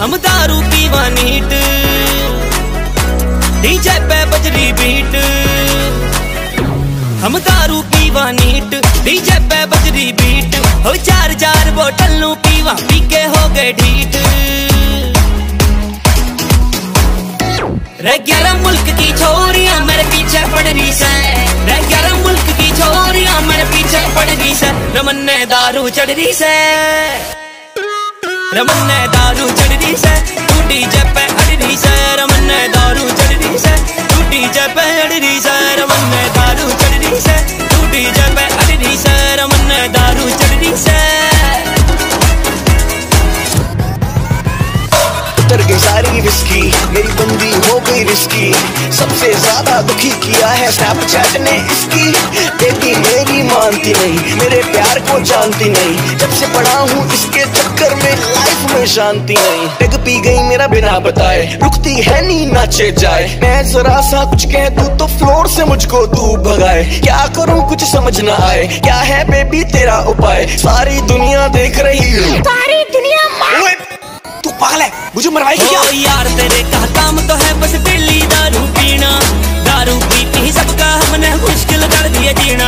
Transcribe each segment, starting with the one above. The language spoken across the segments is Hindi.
हम दारू पीवा नीट, डीजे पे बजरी बीट। हम दारू पीवा नीट, डीजे पे बजरी बीट। हो चार चार बोतल नू पीवा, पी के हो गए ढीठ। रह 11 मुल्क की छोरियां मेरे पीछे पड़ रही से, रह 11 मुल्क की छोरियां मेरे पीछे पड़ रही से। रमन ने दारू चढ़ रही से, रमन ने दारू चढ़ रही से, तू डीजे पे अड़ रही से। रमन ने दारू चढ़ रही से, तू डीजे पे अड़ रही से। रमन ने दारू चढ़ रही से, तू डीजे पे अड़ रही से। रमन ने दारू चढ़ रही से। उतर गई सारी विस्की, मेरी बंदी हो गई रिस्की। सबसे ज्यादा दुखी किया है स्नैपचैट ने इसकी। बेटी मेरी मानती नहीं, मेरे प्यार को जानती नहीं। जब से पड़ा हूँ इसके चक्कर में लाइफ में शांति नहीं। टिक पी गई मेरा बिना बताए, रुकती है नी नाचे जाए। मैं जरा सा कुछ कह दूं तो फ्लोर से मुझको तू भगाए। क्या करूँ कुछ समझ ना आए, क्या है बेबी तेरा उपाय। सारी दुनिया देख रही है, सारी दुनिया तू पागल है, मुझे मरवाएगी क्या? यार तेरे का काम तो है बस डेली दारू पीना। दारू पी पी सबका हमने मुश्किल कर दिया जीना।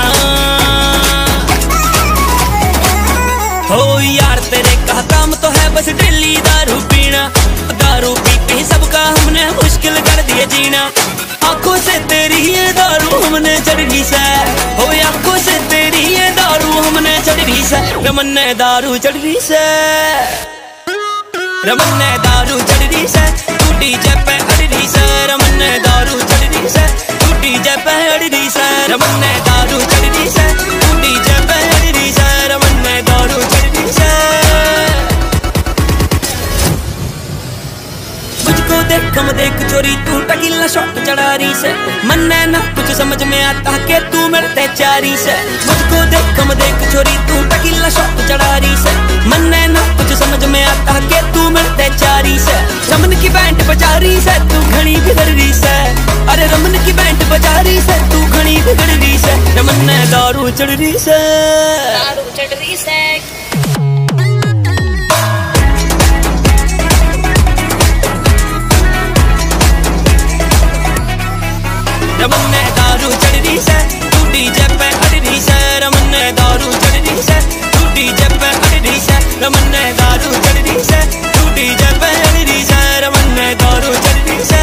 हो यार तेरे का काम तो है बस डेली दारू पीना। दारू पी पी सबका हमने मुश्किल कर दिया जीना। आंखों से तेरी ये दारू हमने चढ़ रही से, हो आंखों से तेरी ये दारू हमने चढ़ रही से। रमन ने दारू चढ़ रही से, रमन ने दारू चढ़ रही से, तू डीजे पे अड़ रही से। रमन ने दारू चढ़ रही से, तू डीजे पे अड़ रही से। रमन ने दारू चढ़ रही से, तू डीजे पे अड़ रही से। रमन ने दारू चढ़ रही से। मुझको देख कम देख चोरी, तू टकीला शॉट चढ़ा रही से। मन ने ना कुछ समझ में आता कि तू मिलते चारी से। मुझको देख कम देख चोरी, तू टकीला शॉट चढ़ा रही से। मन ने ना कुछ समझ में आता कि तू मिलते चारी से। रमन की बैंड बजा रही से, तू घनी बिगड़ रही से। अरे रमन की बैंड बजा रही से, तू घनी बिगड़ रही से। रमन ने दारू चढ़ रही से, दारू चढ़ रही से। रमन ने दारू चढ़ रही से, तू डीजे पे अड़ रही से। रमन ने दारू चढ़ रही से, तू डीजे पे अड़ रही से। रमन ने दारू चढ़ रही से, तू डीजे पे अड़ रही से। रमन ने दारू चढ़ रही से।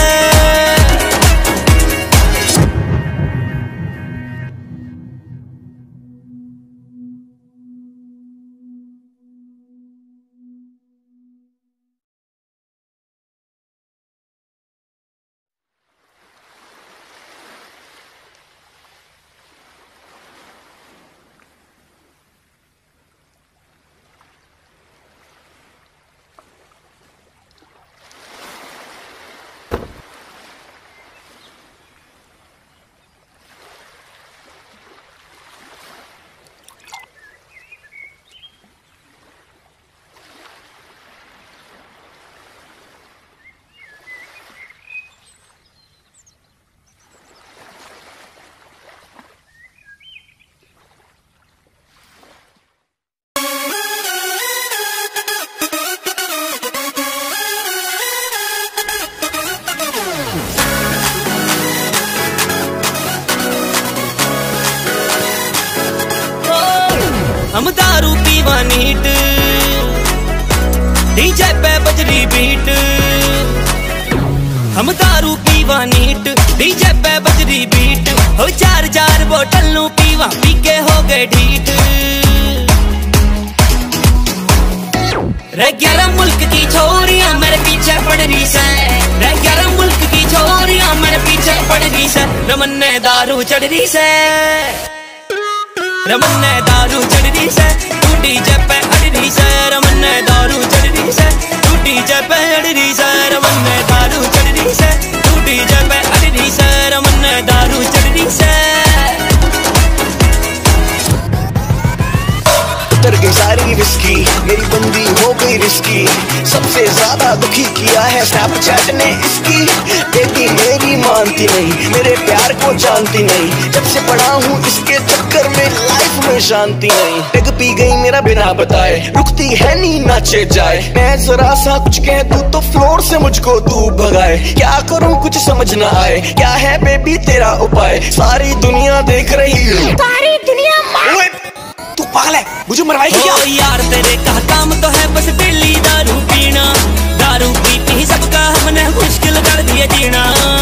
हम दारू पीवा नीट, डीजे पे बजरी बीट। हम दारू पीवा नीट, डीजे पे बजरी बीट। हो चार चार बोतल नू पीवा, पी के हो गए ढीठ। रह 11 मुल्क की छोरियां मेरे पीछे पड़ रही से, रह 11 मुल्क की छोरियां मेरे पीछे पड़ रही से। रमन ने दारू चढ़ रही से, रमन ने दारू चढ़ रही से, तू डीजे पे अड़ रही से। रमन ने दारू चढ़ रही से, तू डीजे पे अड़ रही से। रमन ने दारू चढ़ रही से, तू डीजे पे अड़ रही से। रमन ने दारू चढ़ रही से। उतर गई सारी विस्की, मेरी बंदी हो गई रिस्की। सबसे ज्यादा दुखी किया है स्नैपचैट ने इसकी। बेटी मेरी मानती नहीं, मेरे प्यार को जानती नहीं। जब से पड़ा हूँ इसके चक्कर में लाइफ में शांति नहीं, टिक पी गई मेरा बिना बताए, रुकती है नींद नाचे जाए। मैं जरा सा कुछ कह दूं तो फ्लोर से मुझको तू भगाए, क्या करूं कुछ समझ ना आए, क्या है बेबी तेरा उपाय? सारी दुनिया देख रही है, सारी दुनिया तू पागल है, मुझे मरवाएगी क्या? यार तेरे का काम तो है बस डेली दारू पीना, दारू पी पी सबका हमने मुश्किल कर दिया जीना।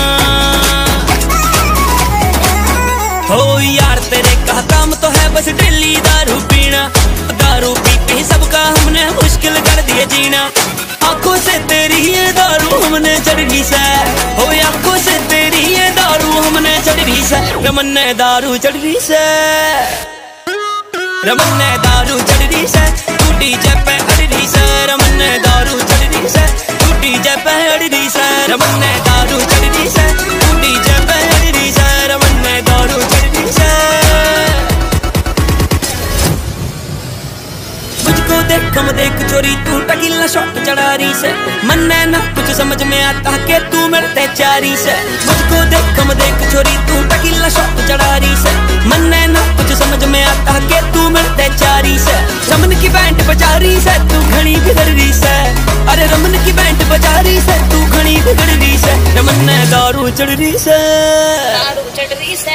हो यार तेरे का काम तो है बस डेली दारू पीना, दारू पी पी सबका हमने मुश्किल कर दिया जीना। आंखों से तेरी ये दारू हमने चढ़ी से, हो आंखों से तेरी ये दारू हमने चढ़ी से, रमन ने दारू चढ़ी से, रमन ने दारू चढ़ी से, टूटी जपे अड़री से, रमन ने दारू चढ़ी से, टूटी जपे अड़री से, रमन ने दारू चढ़ी से, टूटी जपे अड़री से, रमन ने दारू चढ़ी से। मुझको देख कम देख चोरी तू टकीला शॉट चढ़ा रही से, मन ने ना कुछ समझ में आता कि तू मिलते चारी से। मुझको देख कम देख चोरी तू टकीला शॉट चढ़ा रही से, मन ने ना कुछ समझ में आता कि तू मिलते चारी से। रमन की बैंड बजा रही से तू घनी बिगड़ रही से, अरे रमन की बैंड बजा रही से तू घनी बिगड़ रही से, रमन ने दारू चढ़ रही से, दारू चढ़ रही से।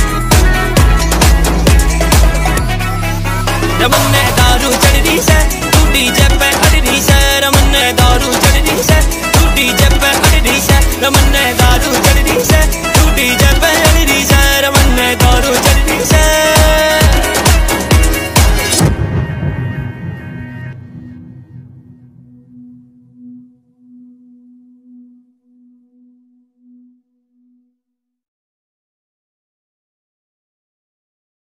रमन ने दारू चढ़ रही से,